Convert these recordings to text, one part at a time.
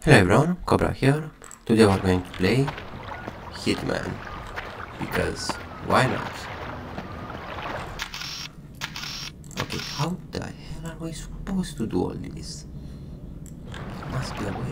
Hello everyone, Cobra here. Today we're going to play Hitman, because why not? Okay, how the hell are we supposed to do all this? There must be a way.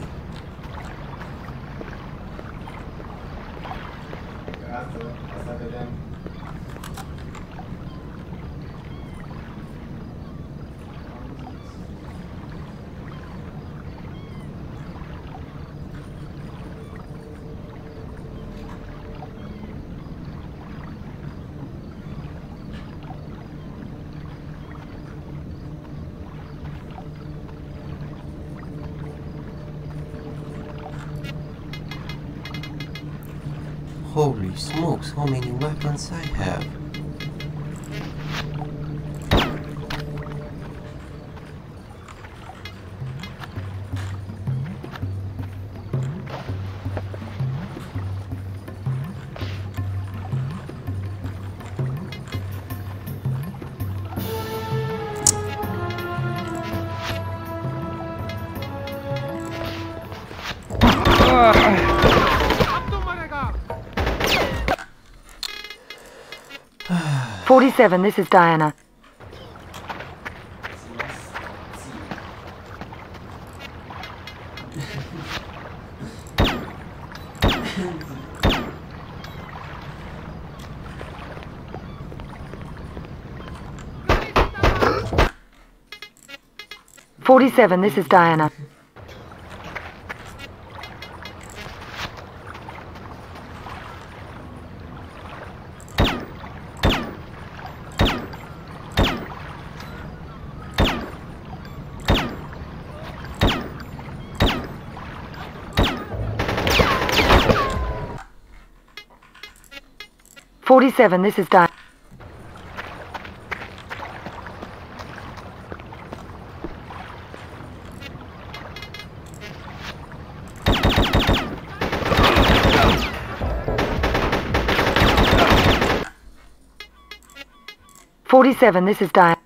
Holy smokes, how many weapons I have. "47, this is Diana." "47, this is Diana." "47, this is Diana." "47, this is Diana."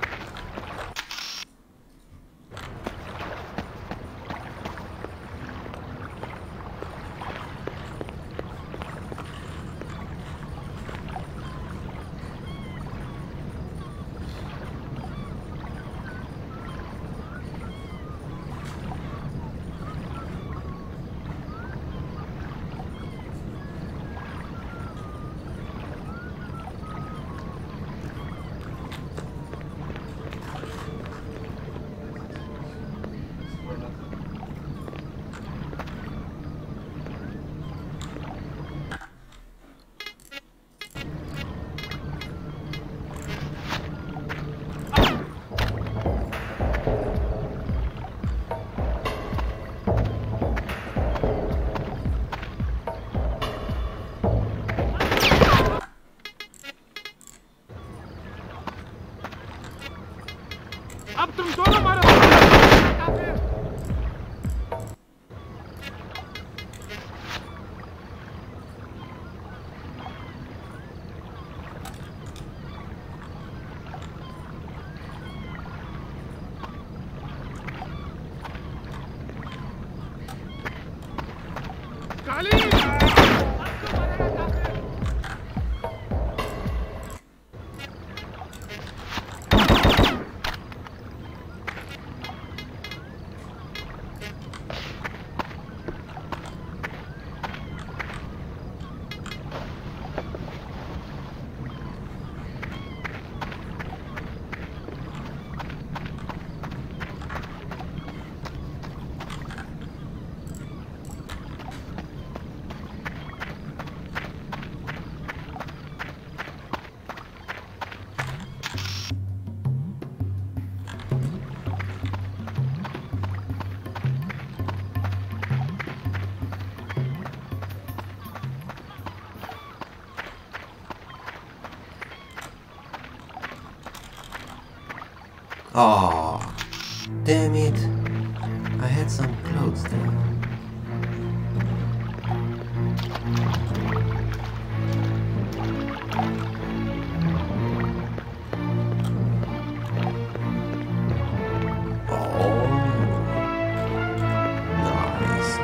अब तुम दोनों मारो। काली Oh, damn it. I had some clothes there. Oh, nice.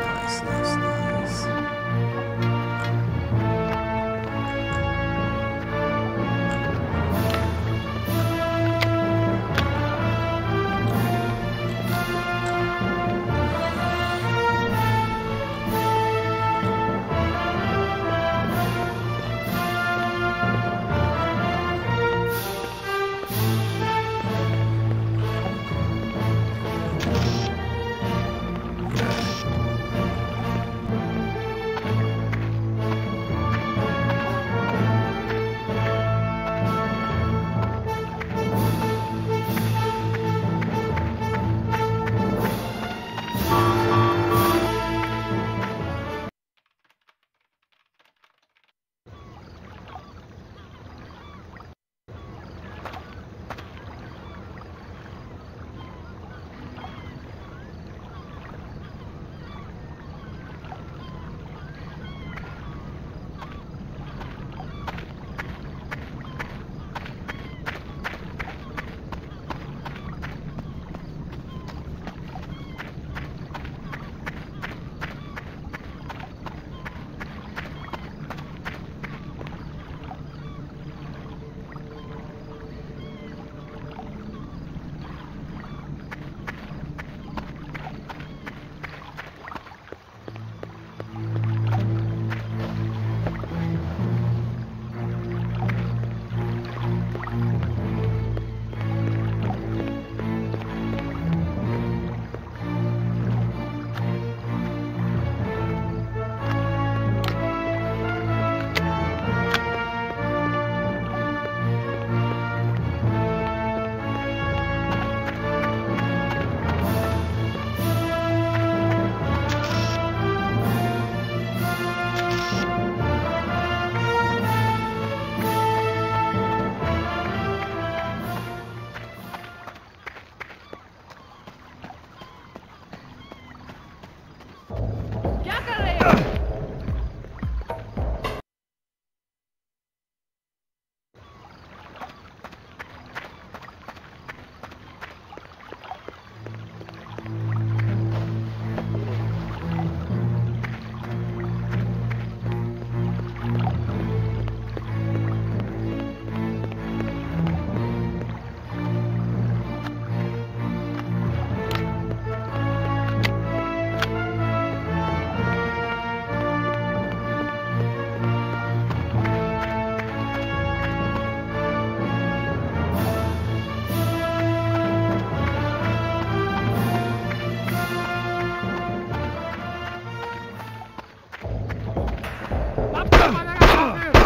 अब तो मारेगा काफिर।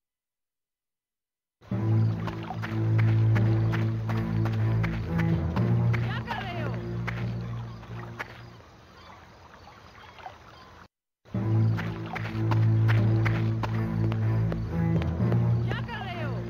क्या कर रहे हो? क्या कर रहे हो?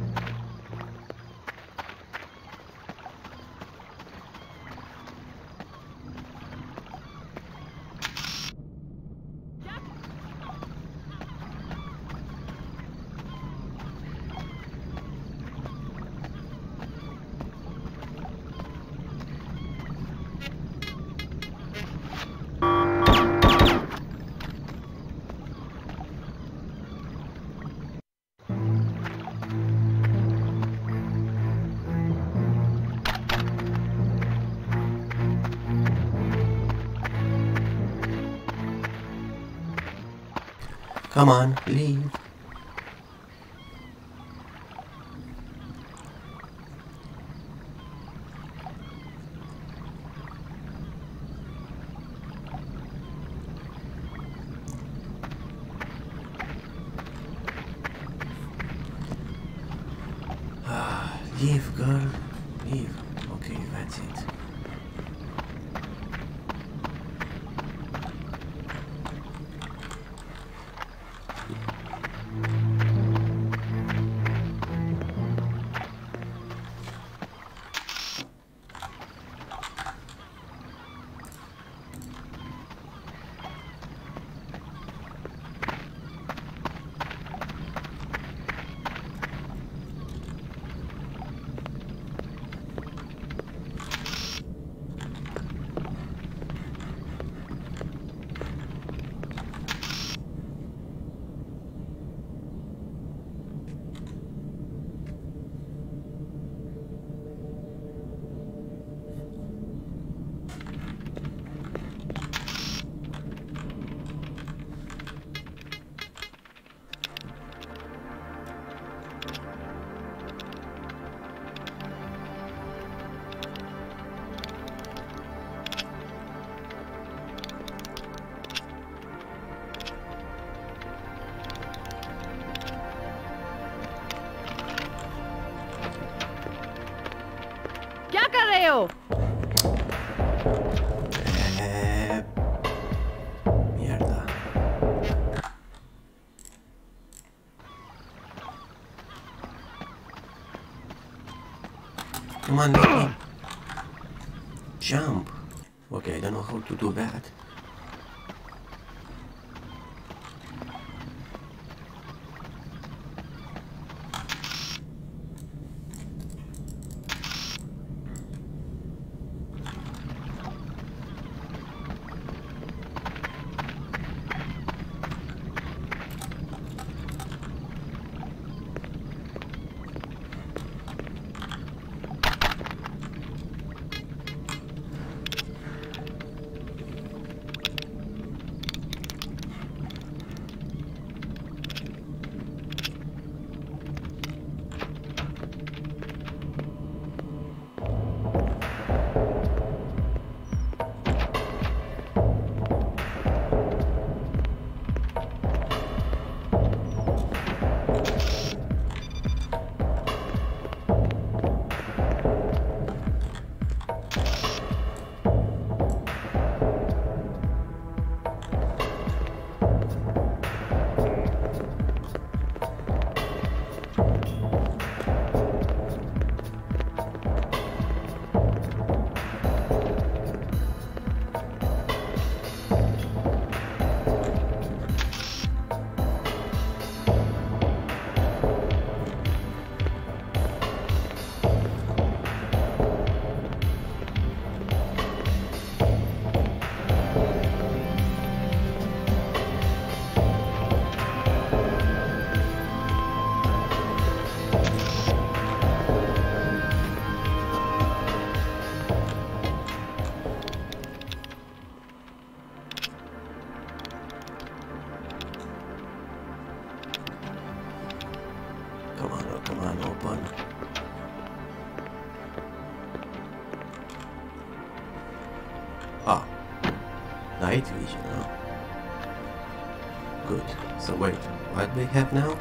Come on, leave. Leave, girl. Leave. Okay, that's it. क्या कर रहे हो? Mierda. Come on, let me jump. Okay, I don't know how to do that. night vision, huh? Good. So wait, what do we have now?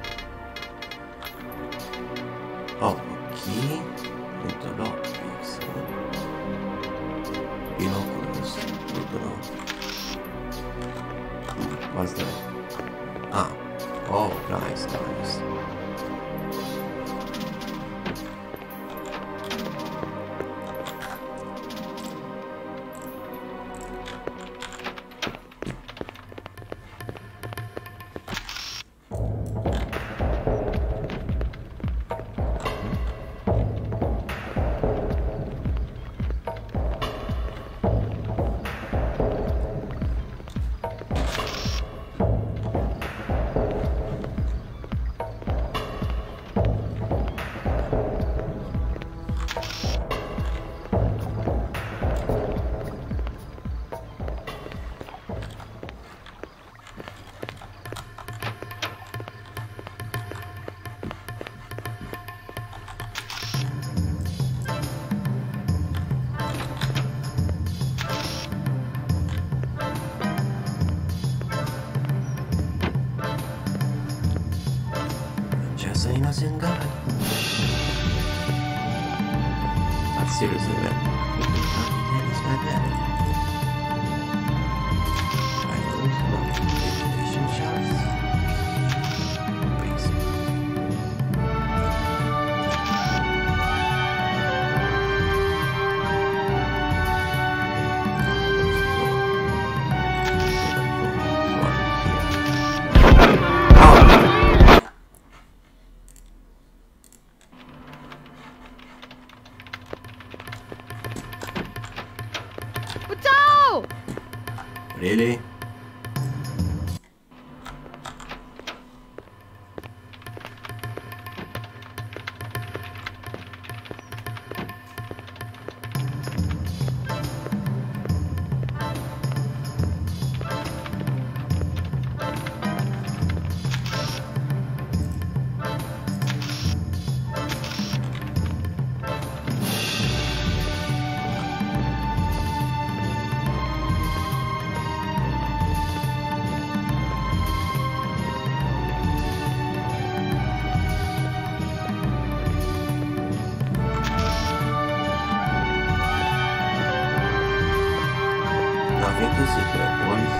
Oh, a key with the lockpicks. Binoculars. Good to know. What's that? Ah. Oh, nice, nice. Just an innocent guy. But seriously, man, that is my bad. I don't know information shots. Crazy. बचाओ! Really? Nothing to secret, boys.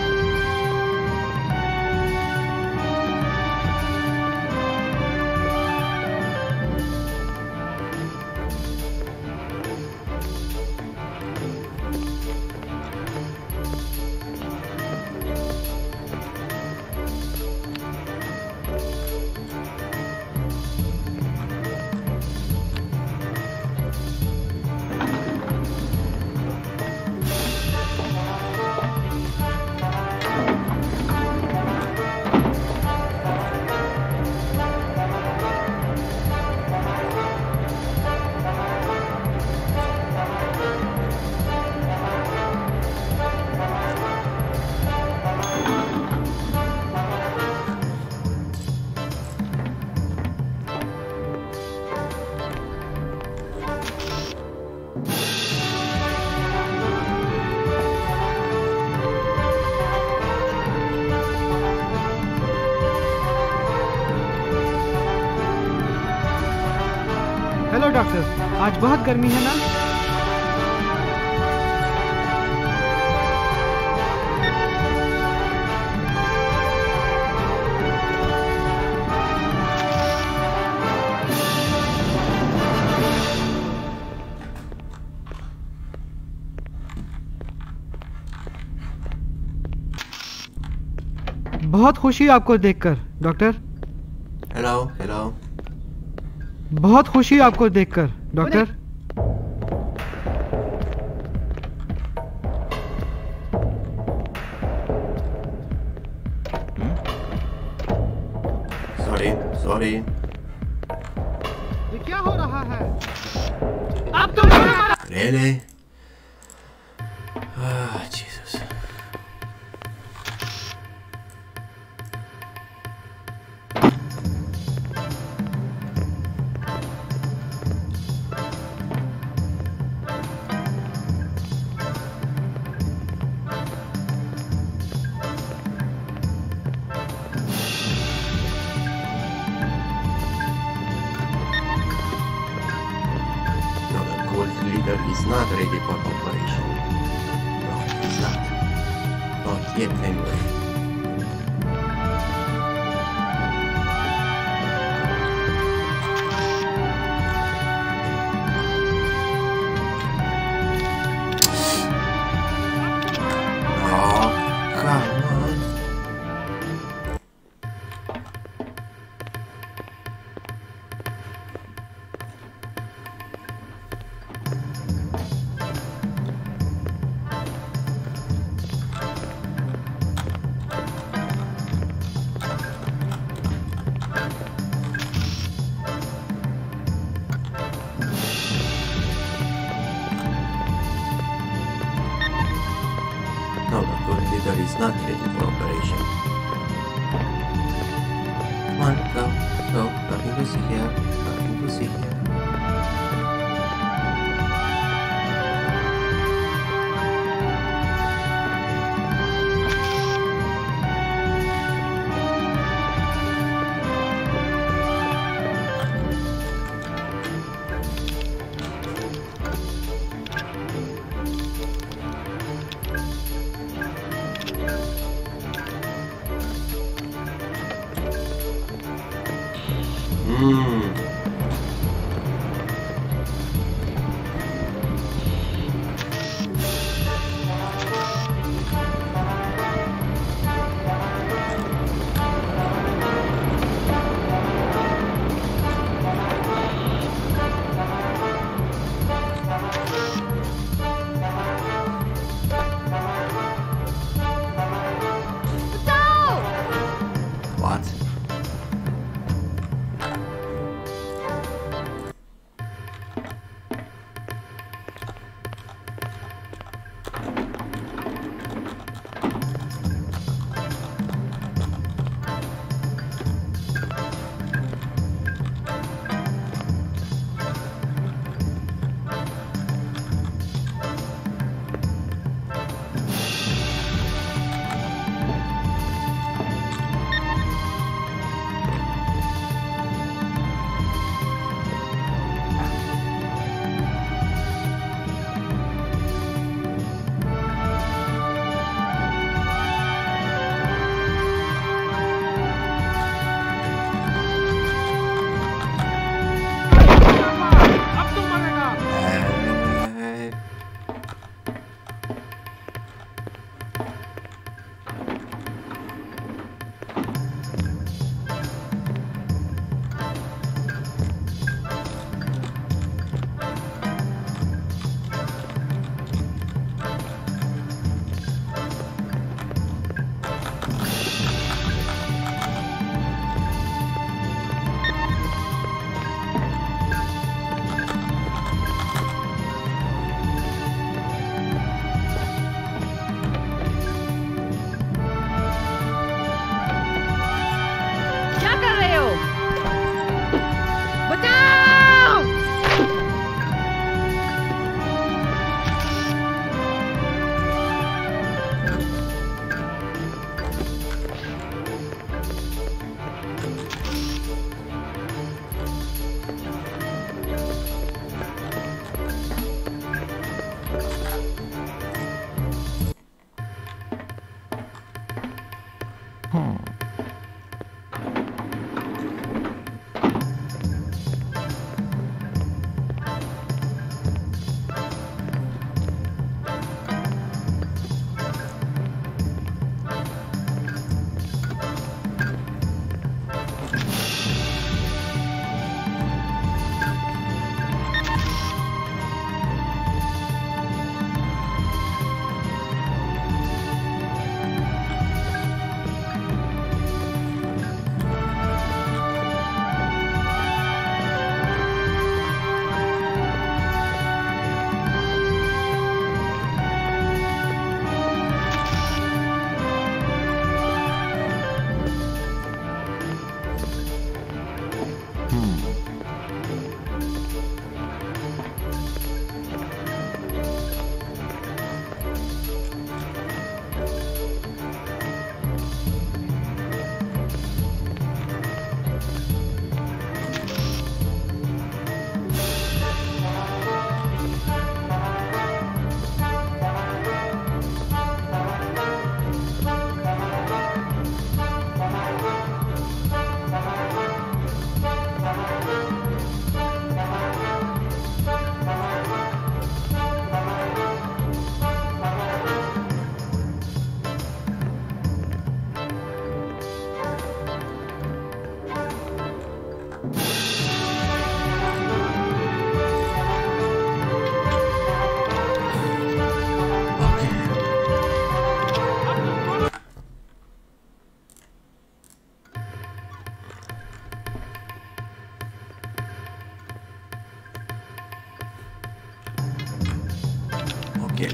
Hello doctor, आज बहुत गर्मी है ना? बहुत खुशी आपको देखकर डॉक्टर। Hello, hello. बहुत खुशी आपको देखकर डॉक्टर। Sorry. ये क्या हो रहा है? अब तुम Really? Ah, Jesus. is not ready for operation. No, it's not. Not yet anyway. Oh, come on. No, the current leader is not ready for operation. Come on, go, go, nothing to see here, nothing to see here. What?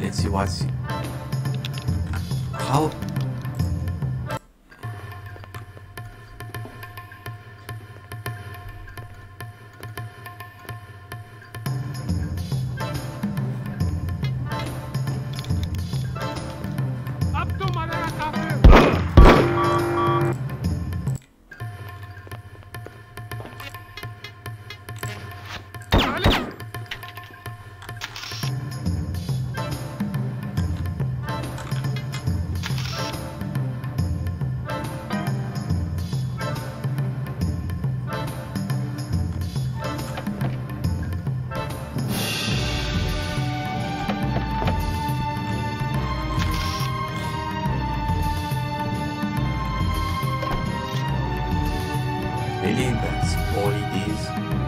Let's see what's... How... अब तो मरेगा काफिर। Really? That's all it is?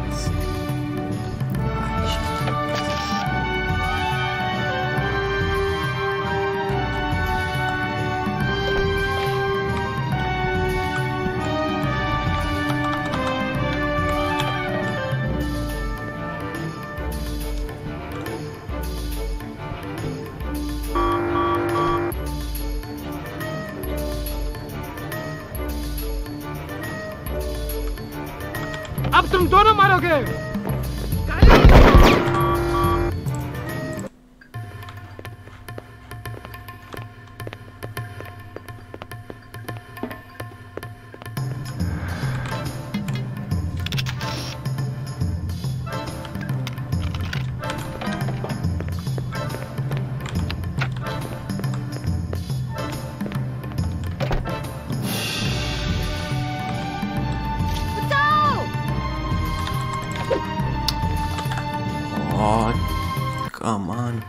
अब तुम दोनों मारोगे। Oh, come on.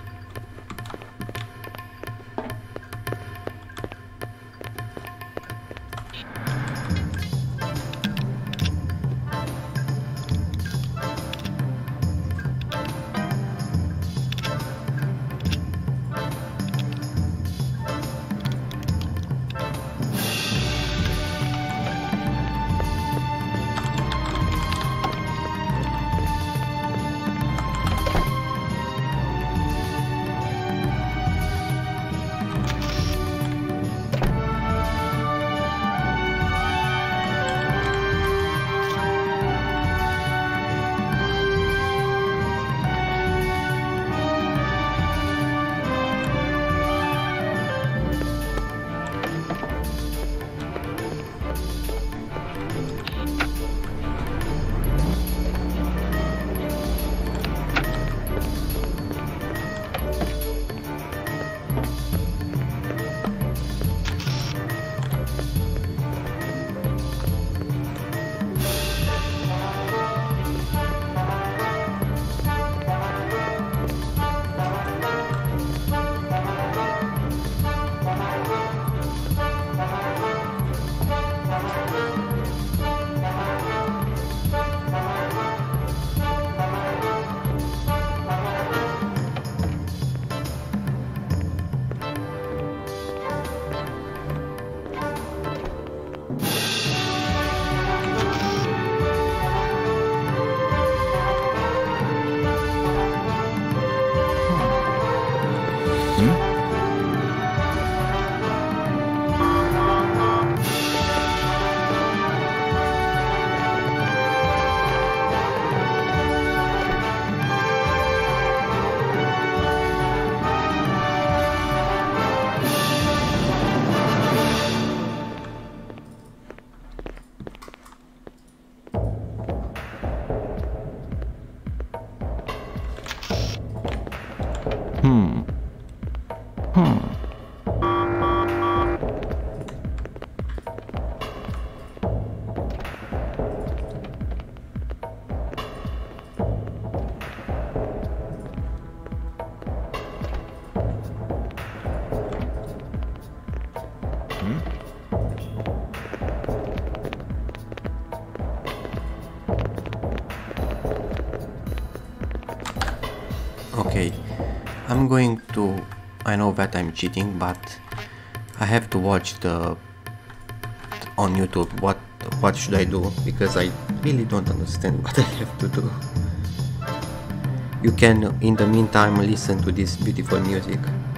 Okay, I'm going to... I know that I'm cheating, but I have to watch the... on YouTube what should I do, because I really don't understand what I have to do. You can in the meantime listen to this beautiful music.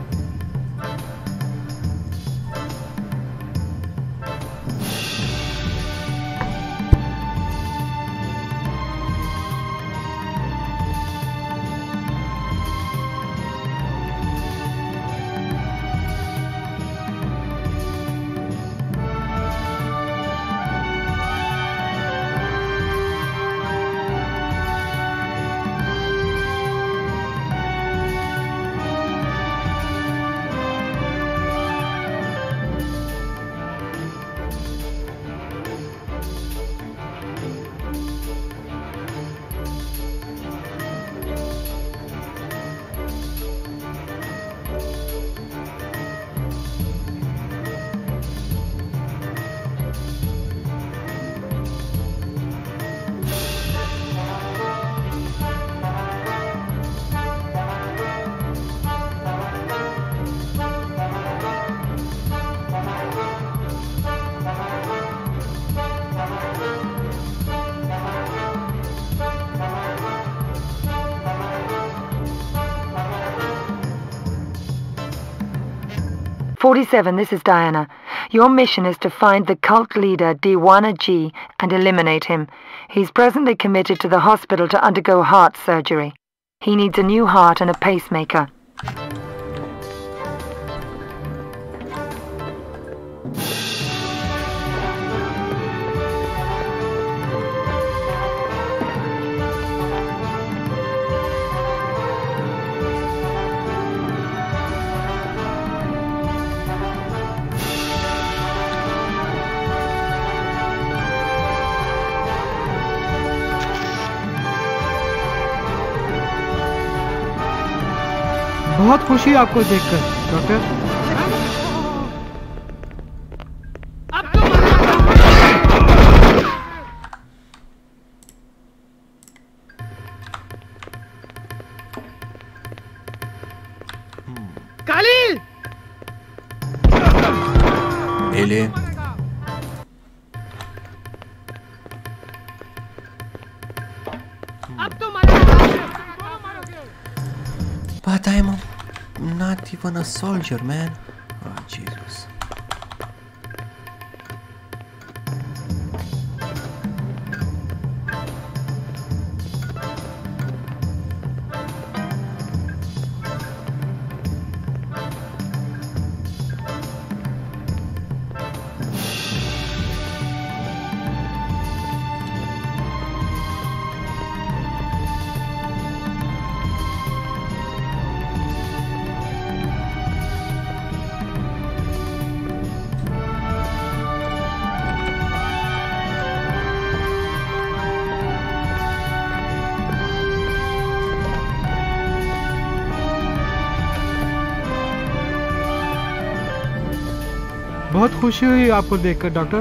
47, this is Diana. Your mission is to find the cult leader Diwana G and eliminate him. He's presently committed to the hospital to undergo heart surgery. He needs a new heart and a pacemaker. बहुत खुशी है आपको देखकर doctor. अब तो काली Really? अब तो मारोगे। But I'm not even a soldier, man. Oh, Jesus. बहुत खुशी हुई आपको देखकर doctor.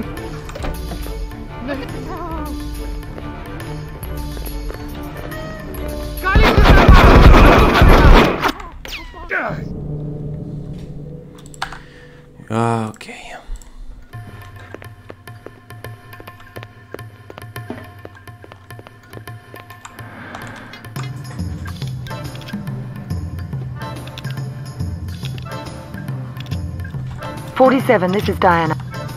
Okay. "47, this is Diana.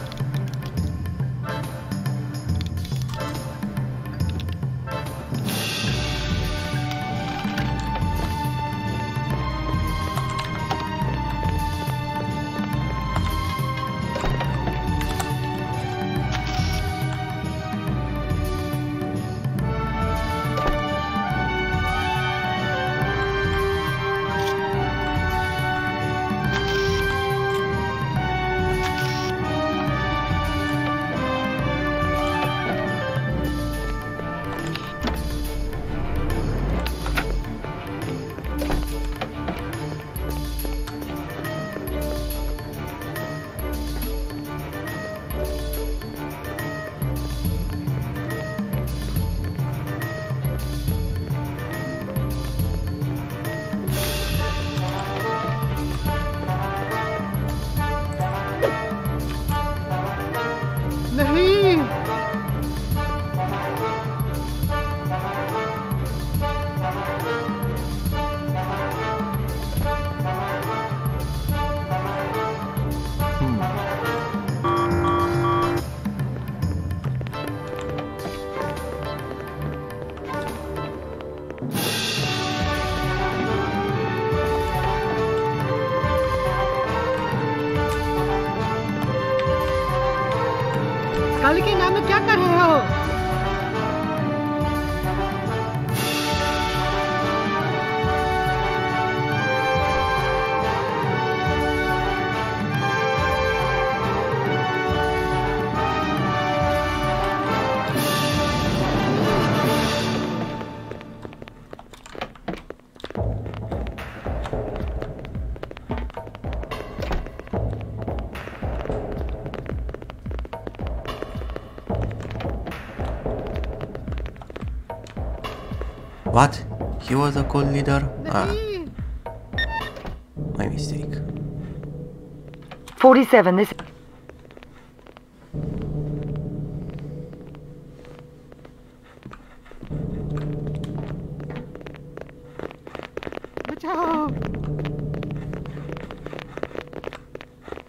नहीं काली के नाम में क्या कर रहे हो? What? He was a cult leader? Ah, my mistake. 47, this... बचाओ।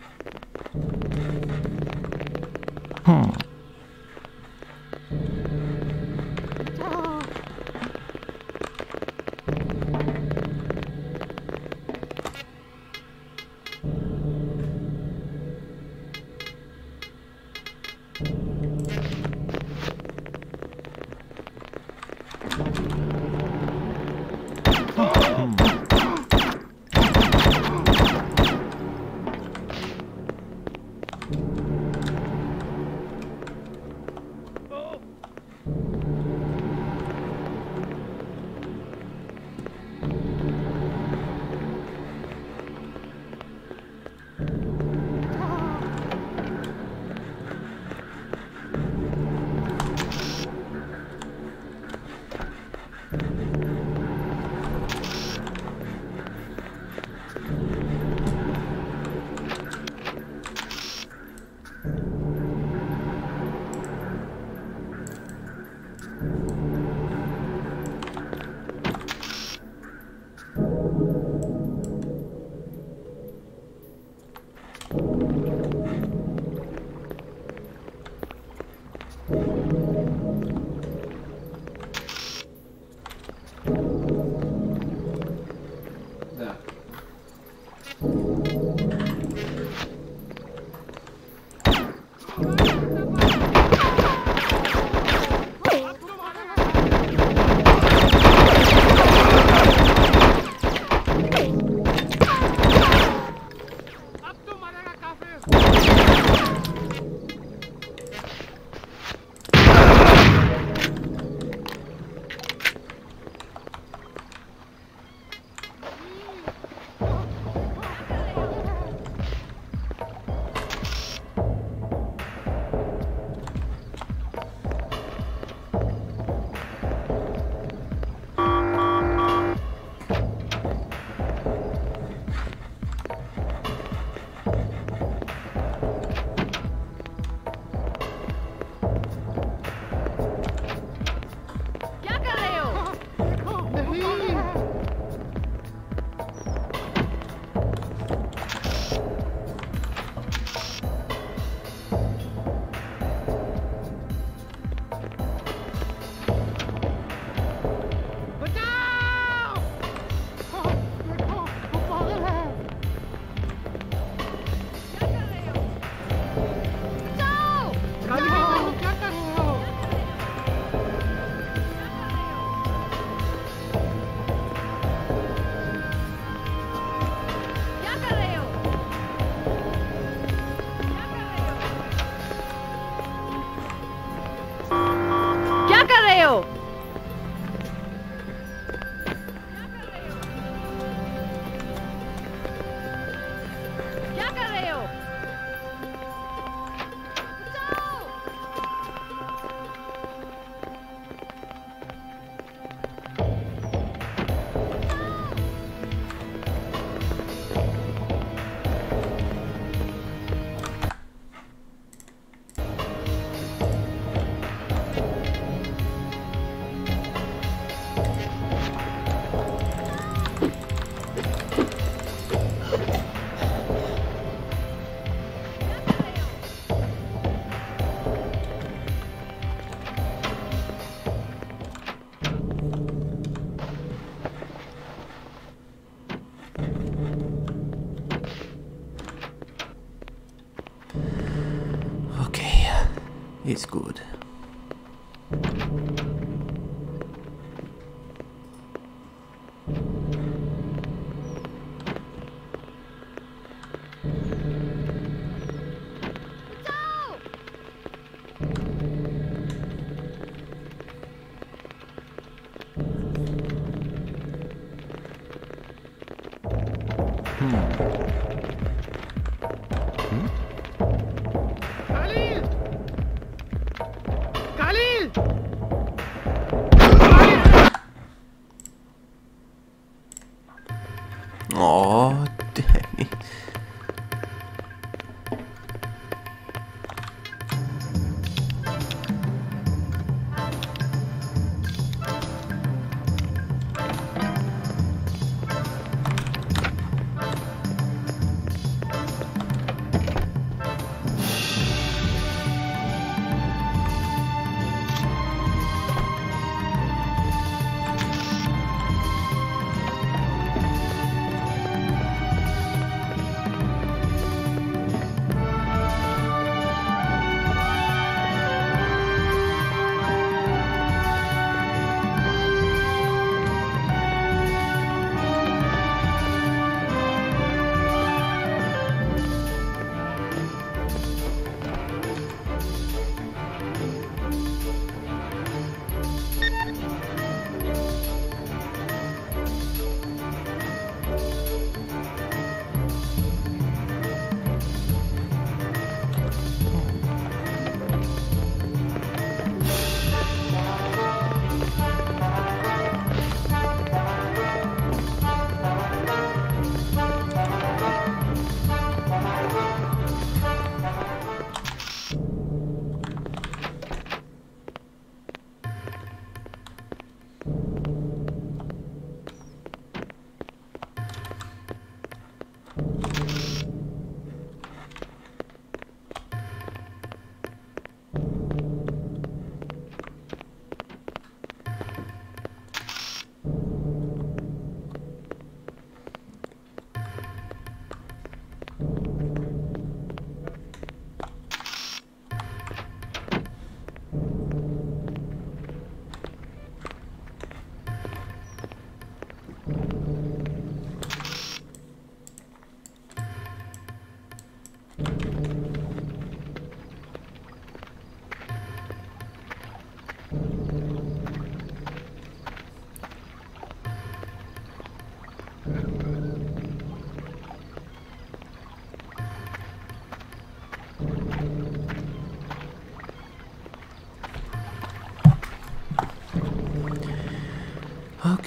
It's good.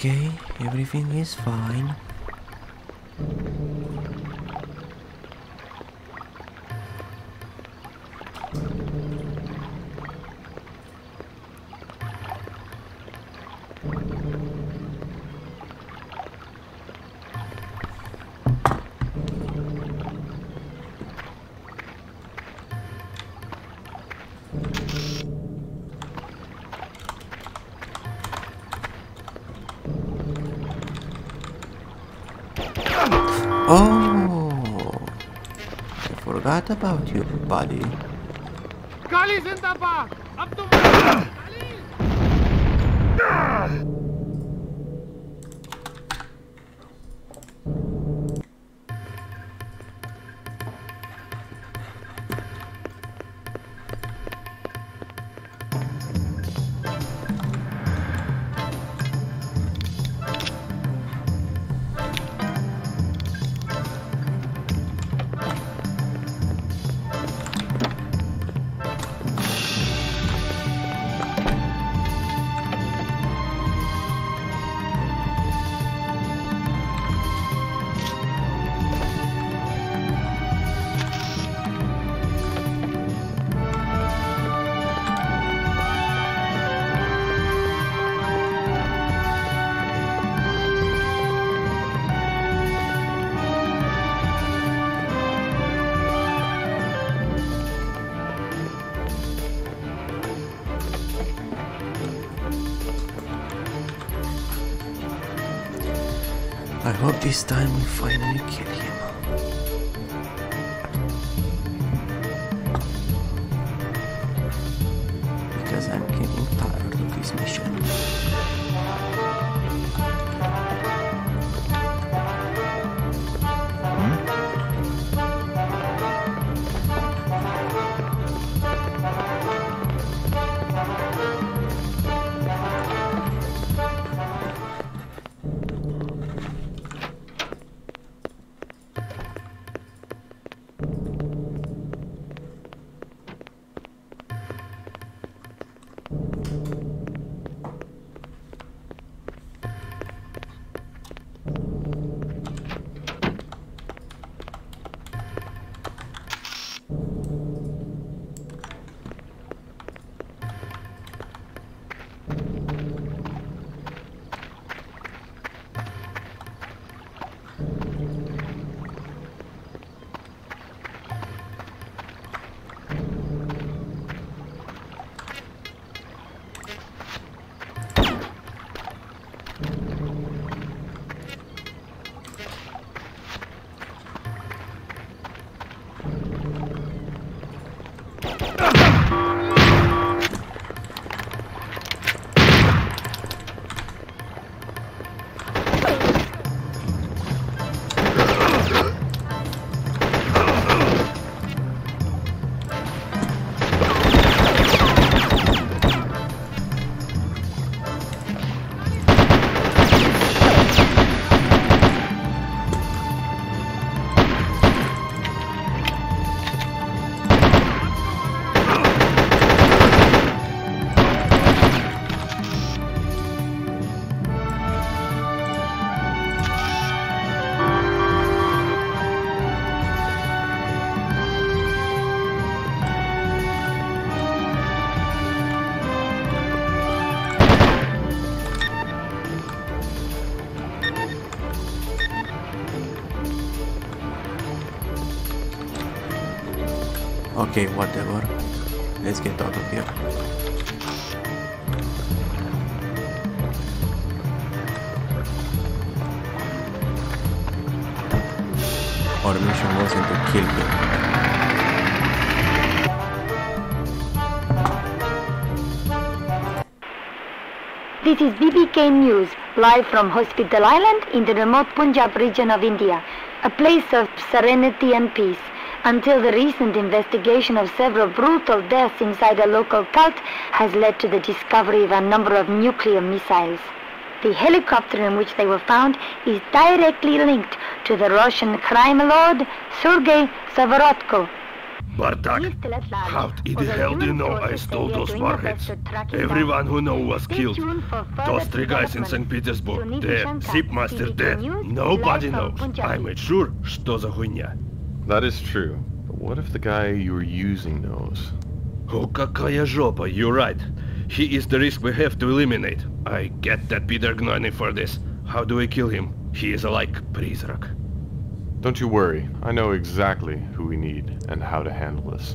Okay, everything is fine. Oh, I forgot about you, buddy. काली जिंदाबाद अब तुम I hope this time we finally kill him. Because I'm getting tired of this mission. Okay, whatever. Let's get out of here. Our mission wasn't to kill him. This is BBK News, live from Hospital Island in the remote Punjab region of India, a place of serenity and peace, until the recent investigation of several brutal deaths inside a local cult has led to the discovery of a number of nuclear missiles. The helicopter in which they were found is directly linked to the Russian crime lord Sergei Zavorotko. Bartak, how in the hell do you know I stole those warheads? Everyone who knows was killed. Those three guys in St. Petersburg, dead. Zipmaster dead. Nobody knows. I made sure, что за хуйня. That is true. But what if the guy you were using knows? Oh, какая жопа, you're right. He is the risk we have to eliminate. I get that Peter Gnoni for this. How do we kill him? He is like призрак. Don't you worry. I know exactly who we need and how to handle this.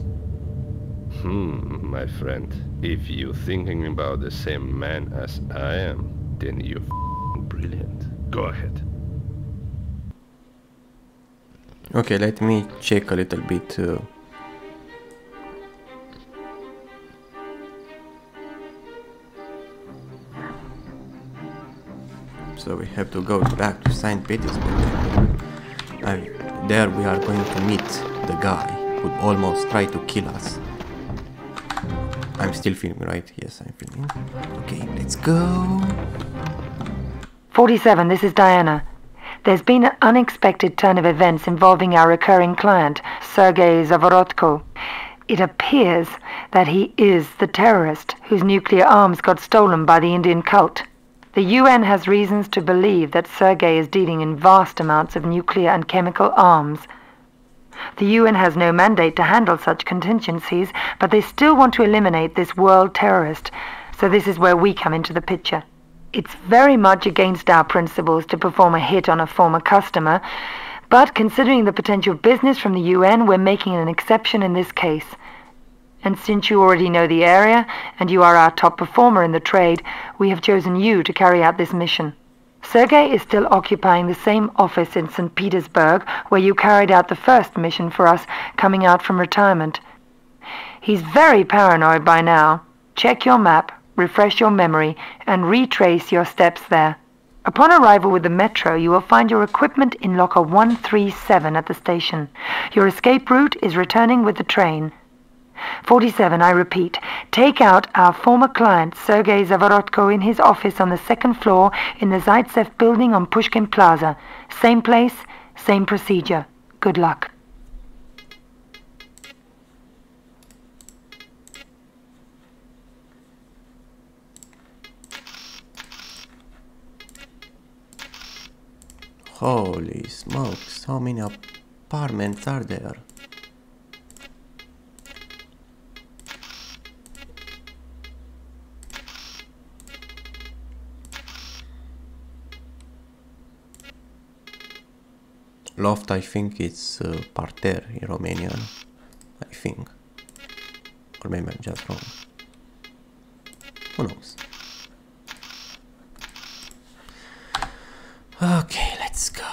My friend. If you're thinking about the same man as I am, then you're brilliant. Go ahead. Okay, let me check a little bit. So we have to go back to St. Petersburg. There we are going to meet the guy who almost tried to kill us. I'm still filming, right? Yes, I'm filming. Okay, let's go. 47, this is Diana. There's been an unexpected turn of events involving our recurring client, Sergei Zavorotko. It appears that he is the terrorist whose nuclear arms got stolen by the Indian cult. The UN has reasons to believe that Sergei is dealing in vast amounts of nuclear and chemical arms. The UN has no mandate to handle such contingencies, but they still want to eliminate this world terrorist, so this is where we come into the picture. It's very much against our principles to perform a hit on a former customer, but considering the potential business from the UN, we're making an exception in this case. And since you already know the area, and you are our top performer in the trade, we have chosen you to carry out this mission. Sergei is still occupying the same office in St. Petersburg, where you carried out the first mission for us, coming out from retirement. He's very paranoid by now. Check your map, refresh your memory, and retrace your steps there. Upon arrival with the metro, you will find your equipment in locker 137 at the station. Your escape route is returning with the train. 47, I repeat, take out our former client Sergei Zavorotko in his office on the second floor in the Zaitsev building on Pushkin Plaza. Same place, same procedure. Good luck. Holy smokes, how many apartments are there? Loft, I think it's parterre in Romanian, I think. Or maybe I'm just wrong. Who knows? Okay, let's go.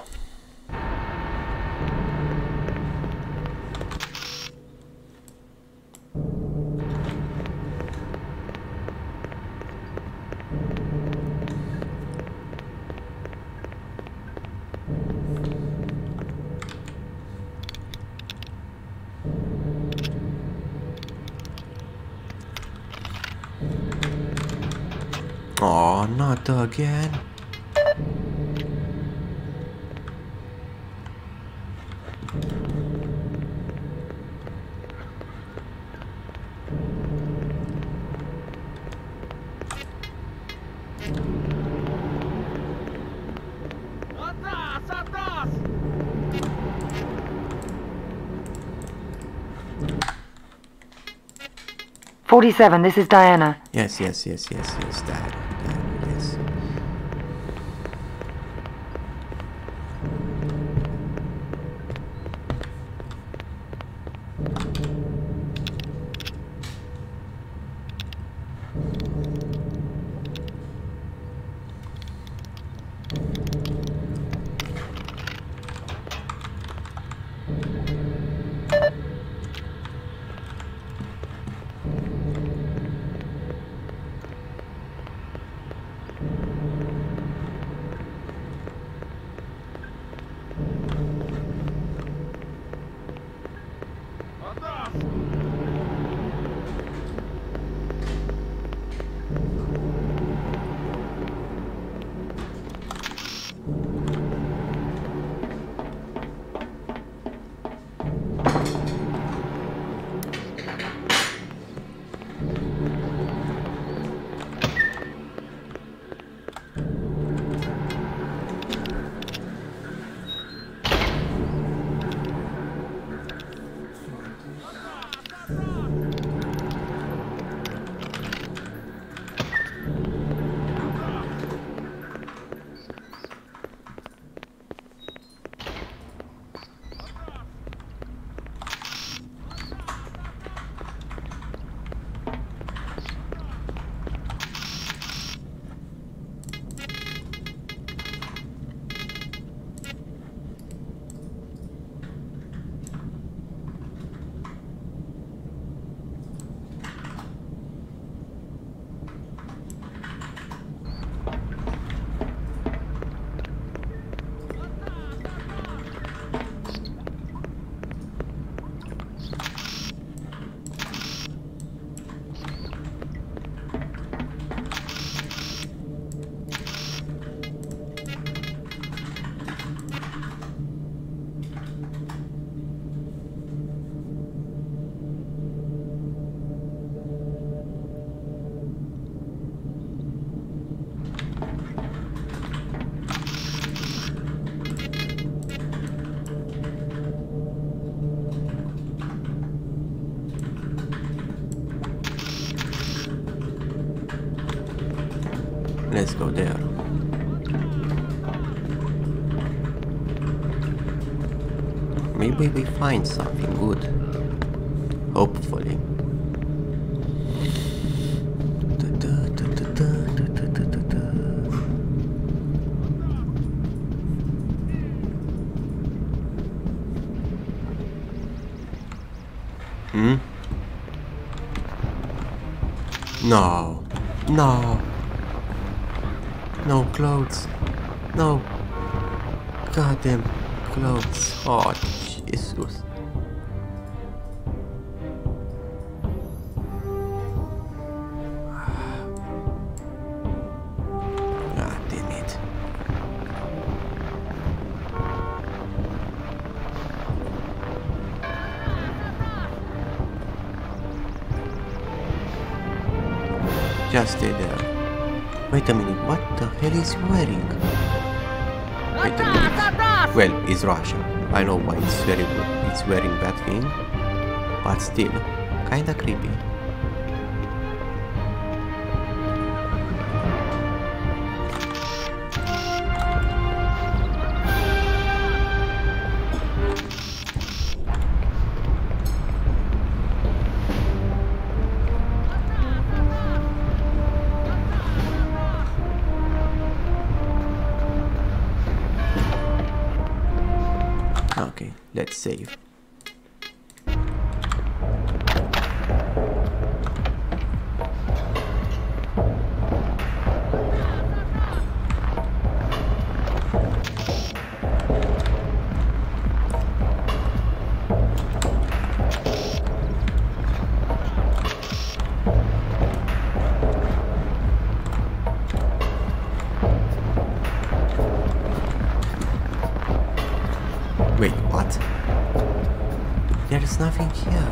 Oh, not again. Atrás, atrás! 47, this is Diana. Yes, that, yes. Let's go there. Maybe we find something good. Hopefully. Hmm? No. No. No clothes. No. Goddamn clothes. Oh, Jesus. Ah, damn it. Just stay there. Wait a minute, what the hell is he wearing? Wait a minute. Well, it's Russia. I know why it's very good. It's wearing that thing, but still, kinda creepy. Okay, let's save. Wait, what? There is nothing here.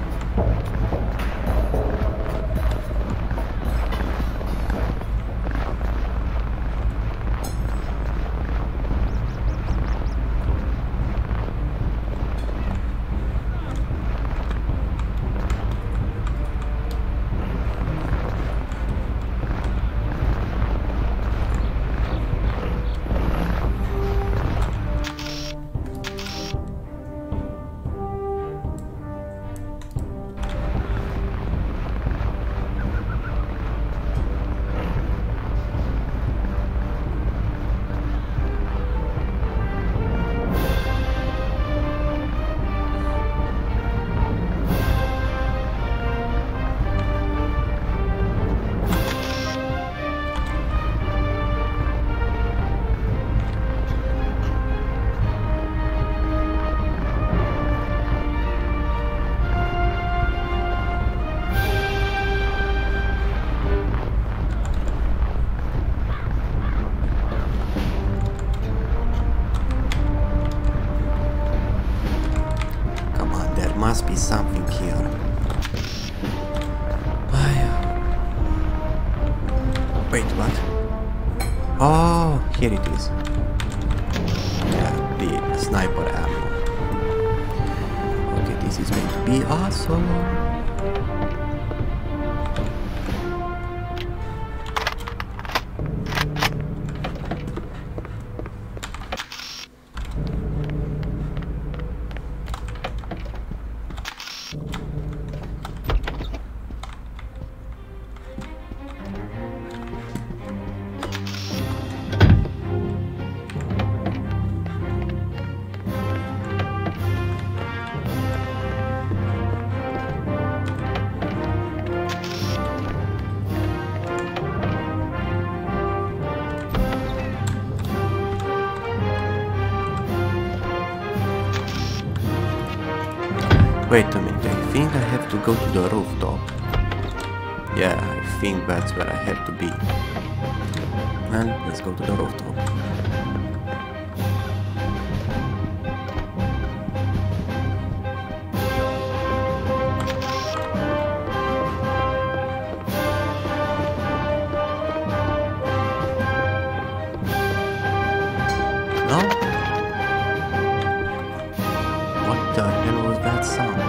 Must be something here. Wait, what? Oh, here it is. Yeah, the sniper ammo. Okay, this This is going to be awesome. Wait a minute, I think I have to go to the rooftop. Yeah, I think that's where I have to be. Well, let's go to the rooftop. No? What the hell was that sound?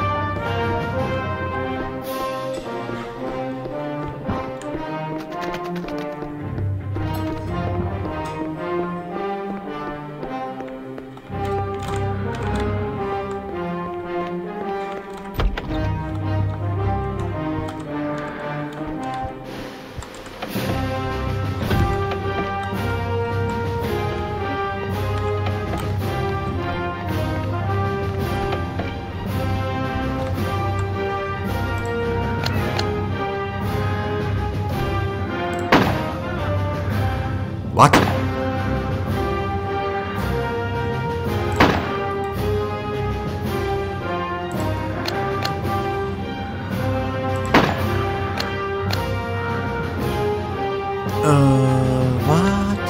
What? What?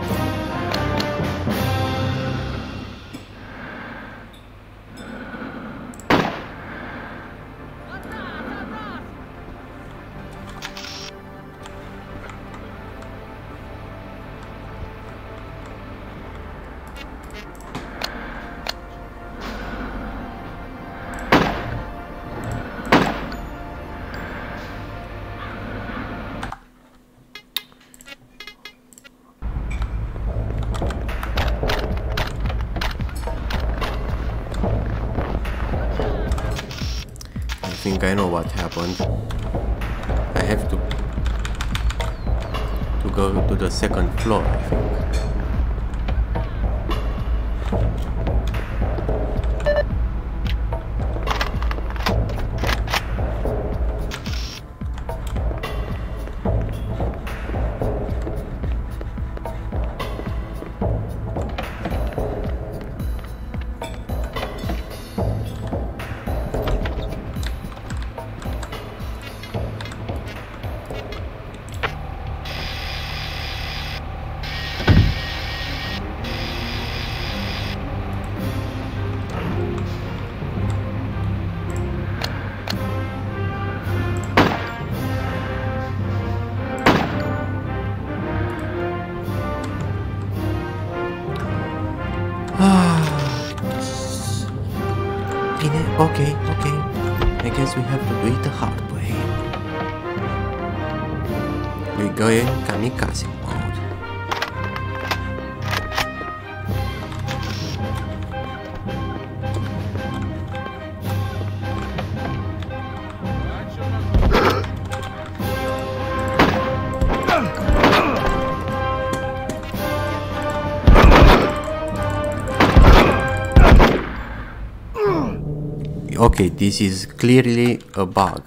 I think I know what happened. I have to go to the second floor, I think. Okay. I guess we have to do it the hard way. We're going kamikaze mode. Okay, this is clearly a bug.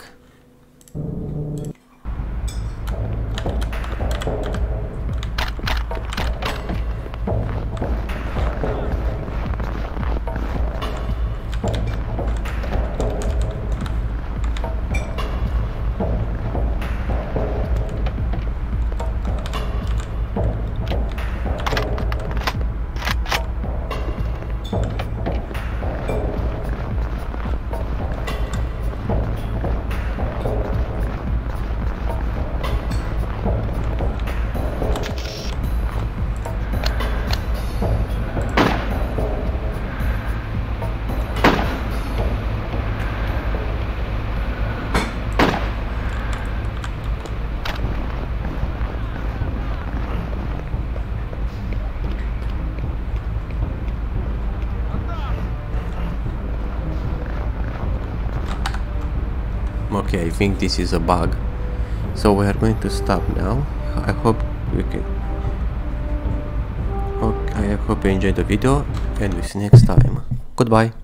Okay, I think this is a bug. So we are going to stop now. I hope we can... Okay, I hope you enjoyed the video and we'll see you next time. Goodbye.